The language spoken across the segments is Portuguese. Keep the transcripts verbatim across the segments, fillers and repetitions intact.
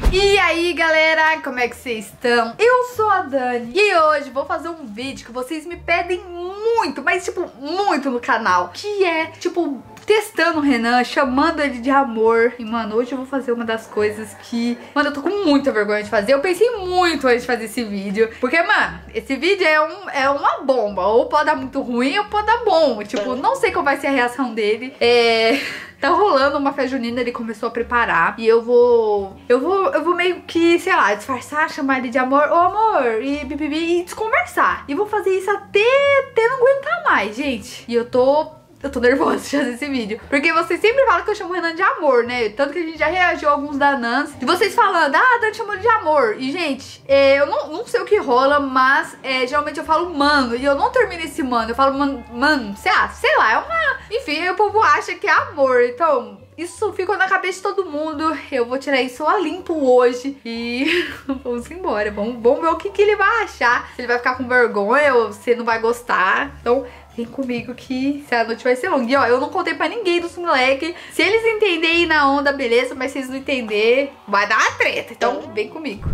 E aí galera, como é que vocês estão? Eu sou a Dani e hoje vou fazer um vídeo que vocês me pedem muito, mas tipo, muito no canal, que é, tipo, testando o Renan, chamando ele de amor. E mano, hoje eu vou fazer uma das coisas que, mano, eu tô com muita vergonha de fazer. Eu pensei muito antes de fazer esse vídeo, porque, mano, esse vídeo é, um, é uma bomba. Ou pode dar muito ruim ou pode dar bom. Tipo, não sei qual vai ser a reação dele. É... Tá rolando uma festa junina, ele começou a preparar. E eu vou... Eu vou, eu vou meio que, sei lá, disfarçar, chamar ele de amor. Ô amor, e bibibi, e desconversar. E vou fazer isso até, até não aguentar mais, gente. E eu tô... Eu tô nervosa de fazer esse vídeo, porque vocês sempre falam que eu chamo o Renan de amor, né? Tanto que a gente já reagiu a alguns da Nans, de vocês falando, ah, a Dani chamou ele de amor. E, gente, é, eu não, não sei o que rola, mas é, geralmente eu falo mano, e eu não termino esse mano, eu falo mano, mano, sei lá, sei lá, é uma... Enfim, aí o povo acha que é amor, então... Isso ficou na cabeça de todo mundo. Eu vou tirar isso a limpo hoje. E vamos embora. Vamos, vamos ver o que, que ele vai achar. Se ele vai ficar com vergonha ou se não vai gostar. Então vem comigo que a noite vai ser longa. E ó, eu não contei pra ninguém dos moleques. Se eles entenderem na onda, beleza. Mas se eles não entenderem, vai dar uma treta. Então vem comigo.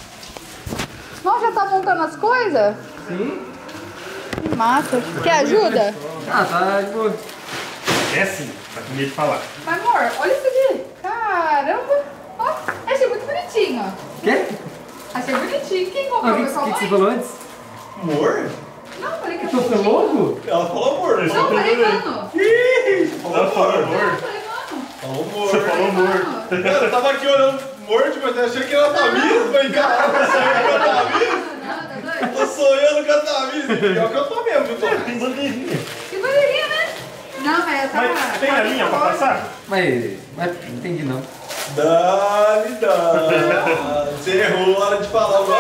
Nossa, já tá montando as coisas? Sim. Que massa. Quer ajuda? Ah, tá de boa. É sim, tá com medo de falar. Mas amor, olha isso aqui. Caramba. Ó, achei muito bonitinho, ó. Quê? Achei bonitinho. Quem O comprou? que, Foi sua que, que você mãe? falou antes? Amor? Não, falei que Tu era foi bonitinho. louco? Ela falou amor, né? Não, falei mano. Ih, falou Não, amor. falei mano. Falou amor. Falei Você falou amor. mano. Cara, eu tava aqui olhando morto, mas eu achei que era Tamires. Falei, caralho, eu sonhando com a Tamires. Não, tá doido? Tô sonhando com a Tamires. Pior que eu tô mesmo, viu, Tom? Tem bandeirinha. Que bandeirinha, né? Não, mas eu tava... Mas tem a linha pra passar? Mas, mas não entendi não. Dani, Dani. Você errou a hora de falar alguma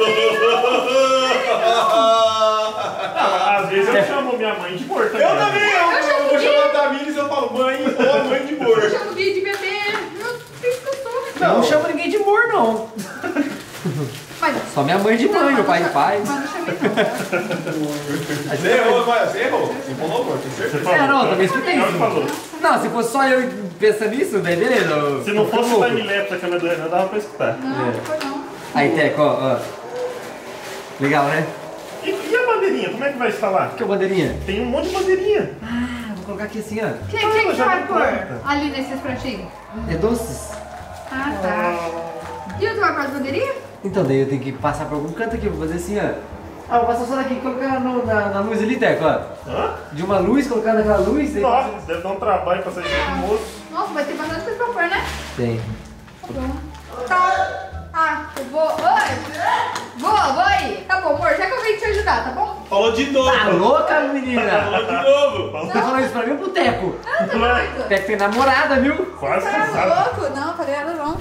coisa. Às vezes eu chamo minha mãe de morto. Eu também, eu, Eu eu, chamo vou de- chamar a Tamires e eu falo mãe, ó, mãe de Eu morto. chamo o Gui de bebê. Meu Deus, que eu sou. Eu não chamo ninguém de amor, não. Mas... Só minha mãe de mãe, meu pai de pai. Mas não chamei não. Você errou, vai, você errou. Você falou amor, tem certeza. É, não, eu também escutei Ela isso. falou. Não, se fosse só eu pensando nisso, daí beleza. eu- Se não eu fosse tô o louco. time-lapse da câmera do Renan, dava pra escutar. Não, não foi não. Aí, Teco, ó, ó. Legal, né? E, e a bandeirinha, como é que vai instalar? Que é o bandeirinha? Tem um monte de bandeirinha. Ah, vou colocar aqui assim, ó. Quem, quem que já vai tá pôr pronta. ali nesses pratinhos? É doces. Ah, tá. E tu vai pôr as bandeirinhas? Então, daí eu tenho que passar por algum canto aqui, vou fazer assim, ó. Ah, vou passar só daqui e colocar no- na, na luz ali, Teco, ó. Hã? De uma luz, colocar naquela luz. aí- Nossa, deve dar um trabalho pra sair com o moço. Nossa, vai ter bastante coisa pra pôr, né? Tem. Tá bom. Tá. Ah, eu vou... Oi! Vou, vou aí. Tá bom, amor, já que eu vim te ajudar, tá bom? Falou de novo. Tá louca, menina? Falou de novo. Você falou isso pra mim ou pro Teco? Ah, tá doido. Teco tem namorada, viu? Quase Tá casado. louco? Não, falei nada não.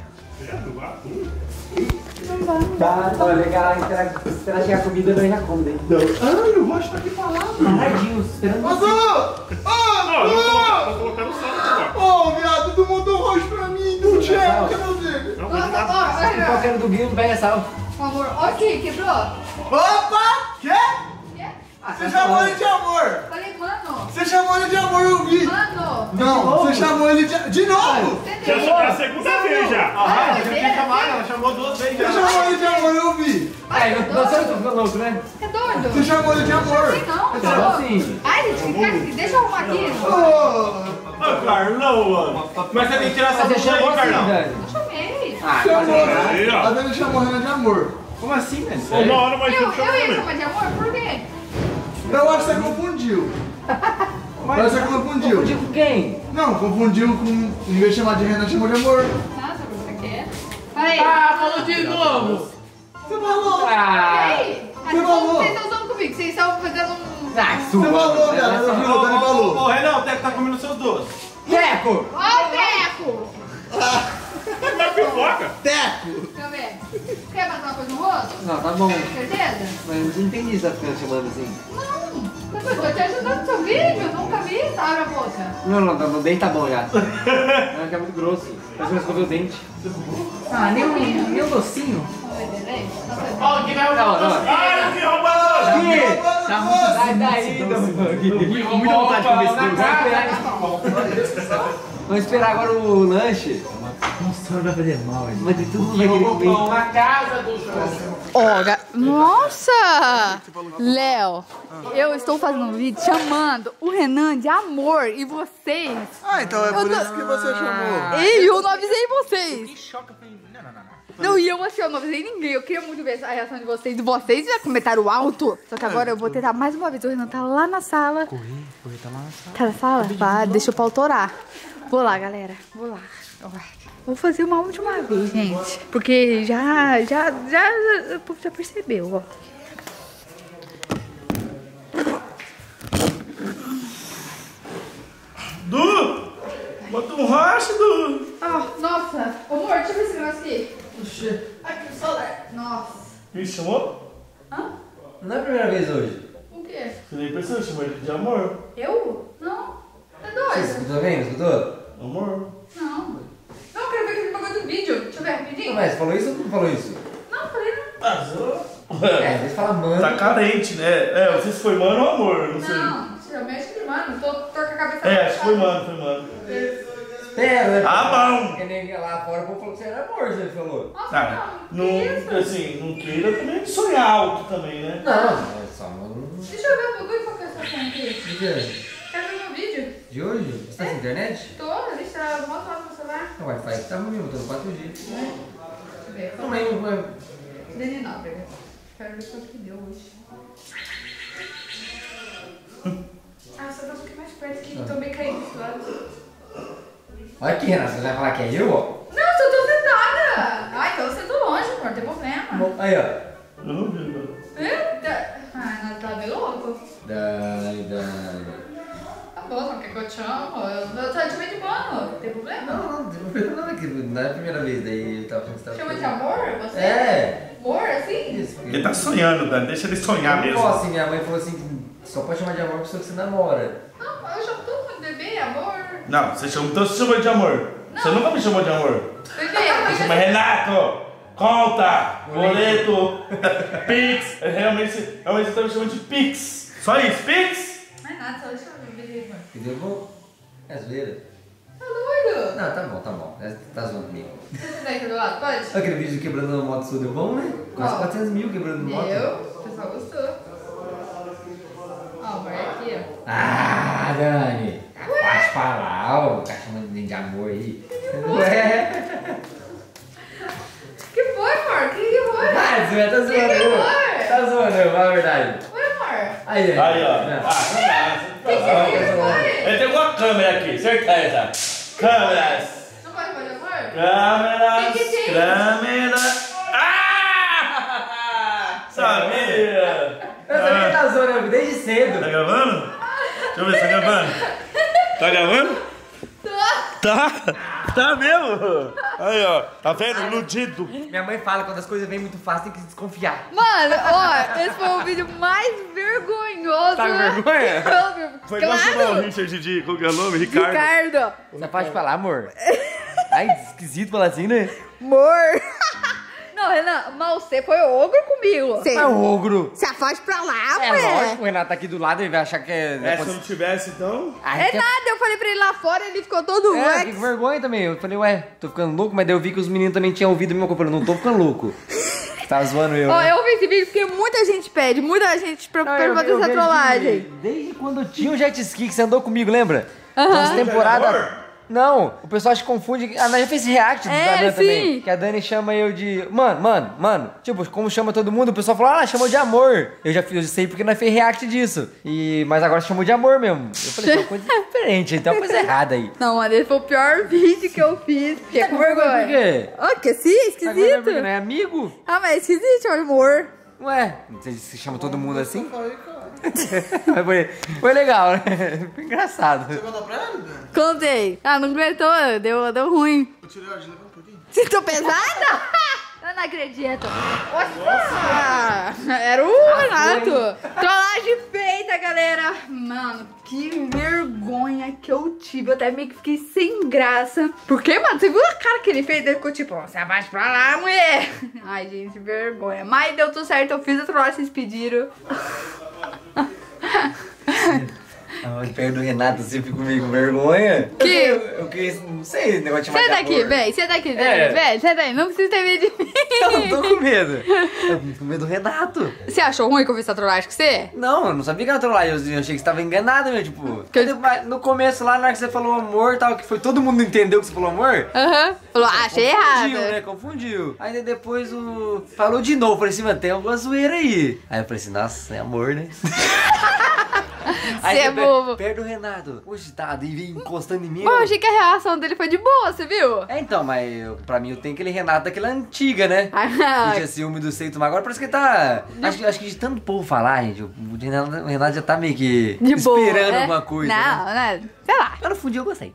Não vai. Tá, olha, legal, esperar, esperar chegar a comida, eu já como daí. Ai, o rosto tá aqui falando. Tardinho, esperando você. Ô, Não, eu vou colocar, ô, vou colocar no sal agora. ô, viado, tu mandou o rosto pra mim, do Thiago, cadê você? Não, vou Nossa, jogar. ó, vai, Qual que vai. era do Guilherme, pega sal. Amor, ok, quebrou? Opa, quê? Quê? Ah, Você chamou ele de amor. Falei, mano. Você chamou ele de amor, eu vi. Mano. Não, você chamou ele de... De novo? Você Já entendeu? é a segunda vez já. Ah, já tinha chamado, ela chamou duas vezes. Você chamou ele de amor, eu vi. Ai, não, não sou eu que tô ficando louco, né? É doido? Você chamou ele de amor. Sei não, Eu tá sou louco? assim. Ai, gente, fica- deixa eu arrumar aqui. Ô, Ô, Carlão, mano. Mas você tem que tirar essa Mas você blusa chamou aí, assim, Carlão. Dani. Eu chamei. Ah, chamou. Aí, ó. A Dani chamou Renan de amor. como assim, velho? Uma hora mais Eu, tempo eu ia também. chamar de amor, por quê? Eu acho que você confundiu. Mas você confundiu. Confundiu com quem? Não, confundiu com... Em vez de chamar de Renan, chamou de amor. Nossa, você quer? Falei. Ah, falou de novo. Você falou. Ah, Ei, Você mas falou. como vocês estão usando comigo? Vocês estão fazendo um... ah, sua. Você falou, cara. Eu vi, o Dani Ô, falou. Renan, o Teco tá comendo seus doces. Teco! Ó o Teco! Tá pipoca. Teco. Deixa eu ver. Quer botar uma coisa no rosto? Não, tá bom. Certeza? Mas não entendi essa ficando chamando assim. Não, eu tô te ajudando no seu vídeo, nunca vi, abre a boca. Não, não, não, o dente tá bom já. Não, que é muito grosso. Parece que escoveu o dente. Ah, nem um, nem um docinho. Vamos ver direito? Nossa, Ó, quem vai Não, roubar não. o doce? Ai, que roubado! Gui! Tá Sai daí, Gui. Com muita vontade de comer esse doce. Vamos esperar, tá bom. vamos esperar agora o lanche. Nossa, não vai fazer mal, velho. Mas todo mundo Eu vai vou querer comprar comer. uma casa do João. Ó, ga- nossa! Léo, eu estou fazendo um vídeo chamando o Renan de amor e vocês. Ah, então é Eu por tô- isso que você chamou. E eu não avisei vocês. Que choque, eu falei, não, não, não, não. Não, e eu assim, eu não avisei ninguém. Eu queria muito ver a reação de vocês. E vocês já comentaram alto. Só que agora eu vou tentar mais uma vez. O Renan tá lá na sala. Correr, correr, tá lá na sala. Tá na sala? Vá, deixa eu pautorar. Vou lá, galera. Vou lá. Ó, vou fazer uma última vez, gente. Porque já, já, já, já, o povo já percebeu, ó. Du! Bota um racha, Du! Ah, nossa. Ô, amor, deixa eu ver esse negócio aqui. Puxa. Aqui, o celular. Nossa. Me chamou? Hã? Não é a primeira vez hoje. O quê? Você nem pensou, chamou ele de amor. Eu? Não. Tá Você doido? escutou bem? Escutou? Amor. Não. Não, eu quero ver aquele bagulho do vídeo. Deixa eu ver rapidinho. Mas falou isso ou não falou isso? Não, falei não. Ah, você... É, às vezes fala mano. Tá carente, né? É, não sei se foi mano ou amor, não sei. Não, geralmente que mano. Tô, tô com a cabeça. É, acho que foi mano, foi mano. Espera, né? Ah, bom. Porque nem lá fora o povo falou que você era amor, você falou. Nossa, Ah, não. não, Que isso? assim, não queira também sonhar alto também, né? Não, é só mano. Deixa eu ver o bagulho qual que é a situação aqui. De quê? Quero ver meu vídeo. De hoje? Você tá sem internet? Tô, deixa eu mostrar no meu celular. O Wi-Fi tá ruim, eu tô no quatro G. Deixa eu ver. Também, mas... Dani Nóbrega. Quero ver quanto que deu hoje. Ah, só tá um pouquinho mais perto aqui. Tô meio caído desse lado. Olha aqui, Renato, você vai falar que é eu, ó? Não, só tô sentada. Ah, então você tá longe, amor. Não tem problema. Aí, ó. Eu não vi, mano. Eita. Ah, nada tá bem louco. Dai, dai. Tá bom, não quer que eu te amo? Eu eu tô te chamando de mano. Não tem problema? Não, não, não, é que não é a primeira vez, daí eu tava pensando que você tava... Chama de amor? Você? É. Amor, assim? Isso. Ele tá sonhando, Dani. Deixa ele sonhar Eu mesmo. posso, assim, minha mãe falou assim, só pode chamar de amor a pessoa que você namora. Não, eu chamo todo mundo de bebê, amor. Não, você chama, então você chamou de amor. Não. Você nunca me chamou de amor. Bebê, Você chama bebê. Renato, conta, boleto, Pix. É, Realmente, realmente você tá me chamando de Pix. Só isso, Pix. Não é nada, só deixa eu ver bebê, amor. Entendeu? Vou... É zoeira. Tá doido? Não, tá bom, tá bom. É, tá zoando comigo. Você tá aqui do lado, pode? Aquele vídeo quebrando a moto sua deu bom, né? Quase Qual? quatrocentos mil quebrando moto. Deu, o pessoal gostou. Ó, amor, é aqui, ó. Ah, Dani. Pode falar, ó. O cara chamando de amor aí. Ué. Que foi, amor? Que que foi? Ah, você tá zoando Que que eu. foi? Tá zoando eu, fala a verdade. Foi, amor? Aí, Aí, ó. Não. Ah, Que que não, que não. foi? Ele tem uma câmera aqui, certeza. Câmeras. Não pode fazer amor? Câmeras. Que que tem? Câmeras. Ah! Sabia? Eu sabia que tá zoando eu desde Tá cedo. gravando? Deixa eu ver, tá gravando? Tá gravando? Tá? Tá mesmo? Aí, ó. Tá vendo? Iludido. Minha mãe fala que quando as coisas vêm muito fácil tem que desconfiar. Mano, ó, esse foi o vídeo mais vergonhoso. Tá com vergonha? Foi igual chamar o Claro! Richard de... Qual que é o nome? Ricardo. Ricardo! Você pode falar, amor? Ai, esquisito falar assim, né? Amor! Não, Renan, mas você foi ogro comigo. Você É o ogro. se afaste pra lá, É mulher. lógico, o Renato tá aqui do lado, ele vai achar que é... É, se eu não tivesse, então... Ai, É que- nada, eu falei pra ele lá fora, ele ficou todo É, ué. fiquei com vergonha também. Eu falei, ué, tô ficando louco, mas daí eu vi que os meninos também tinham ouvido a mesma coisa. Eu falei, não tô ficando louco. Tá zoando eu. Ó, né? eu vi esse vídeo porque muita gente pede, muita gente Não, preocupa eu- fazer eu essa vejo trollagem. que Desde quando eu tinha o jet ski que você andou comigo, lembra? Aham. Nas temporadas. Amor? Não, o pessoal acha que confunde. A Naya fez react É, da Dani sim. também. Que a Dani chama eu de. Mano, mano, mano. Tipo, como chama todo mundo, o pessoal fala, ah, chamou de amor. Eu já fiz, eu sei porque nós fez react disso. E, mas agora chamou de amor mesmo. Eu falei, tem uma coisa diferente, tem uma coisa errada aí. Não, mano, esse foi o pior vídeo que eu fiz. Fiquei Tá com com vergonha vergonha. por quê? Ó, que sim, Tá com vergonha esquisito. porque não é amigo? Ah, mas é esquisito, amor. Ué, você, você chama todo mundo assim? Mas foi, foi legal, né? Foi engraçado. Você contou pra ele, Dani? Contei. Ah, não aguentou, deu, deu ruim. Eu tirei a argila um pouquinho. Você tô pesada? Eu não acredito. Nossa! Era o Renato. Trollagem feita, galera. Mano, que vergonha que eu tive. Eu até meio que fiquei sem graça. Porque, mano, você viu a cara que ele fez? Ele ficou tipo, você abaixa pra lá, mulher. Ai, gente, vergonha. Mas deu tudo certo. Eu fiz a trollagem, vocês pediram. Não, perto do Renato, você fica comigo com vergonha. Que? Eu, eu, eu não sei, negócio de chamar Senta de aqui, amor. vem, senta aqui, É. vem, senta aí, não precisa ter medo de mim. Eu não tô com medo. Eu tô com medo do Renato. Você achou ruim que eu fiz essa trollagem com você? Não, eu não sabia que era trollagem. Eu, eu achei que você tava enganado, meu. Tipo, Que eu- mas no começo lá, na hora que você falou amor e tal, que foi todo mundo entendeu que você falou amor. Aham. Falou, ah, achei errado. Confundiu, né? Confundiu. Aí depois o. Falou de novo. Falei assim, mano, tem alguma zoeira aí. Aí eu falei assim, nossa, é amor, né? Você é bobo. Perto do Renato. Hoje tá, e vem encostando em mim. Pô, eu eu- achei que a reação dele foi de boa, você viu? É, então, mas eu, pra mim eu tenho aquele Renato daquela antiga, né? Ai, Que ai. tinha ciúme do Seito, mas agora parece que ele tá. Acho, que- acho que de tanto povo falar, gente, o Renato, o Renato já tá meio que De boa. esperando né? alguma coisa. Não, Né? né? Sei lá. Mas no fundo eu gostei.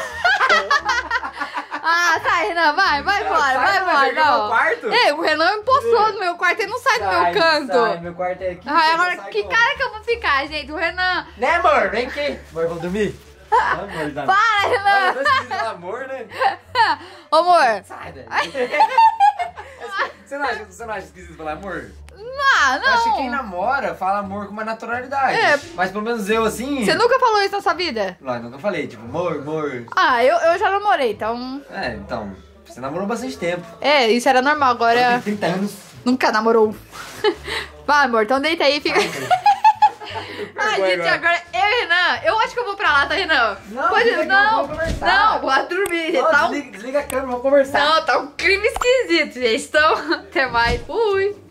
Ah, sai, Renan, vai, vai embora, sai, vai vai, embora. vai pro Não. meu quarto? Ei, o Renan me postou no meu quarto, ele não sai do meu canto. Sai, meu quarto é aqui. Ai, você agora, sai que como? cara que eu vou ficar, gente? O Renan. Né, amor? Vem aqui. Amor, vamos dormir? Amor, dá. Para, Ah, Renan! eu tô esquisito, amor, né? Ô, amor. Sai daí. Você não acha, você não acha esquisito falar amor? Ah, Eu acho que quem não. namora fala amor com uma naturalidade. É. Mas pelo menos eu assim. Você nunca falou isso na sua vida? Não, eu nunca falei, tipo, amor, amor. Ah, eu, eu já namorei, então. É, então. Você namorou bastante tempo. É, isso era normal, agora. Tem trinta anos. Nunca namorou. Vai, amor, então deita aí e fica. Ai, vergonha gente, agora. agora eu e Renan, eu acho que eu vou pra lá, tá, Renan? Não, Pode, fica aqui, não, vamos conversar. não, vou lá dormir, Não, tá um... desliga, desliga a câmera, vamos conversar. Não, tá um crime esquisito, gente, então, até mais, fui.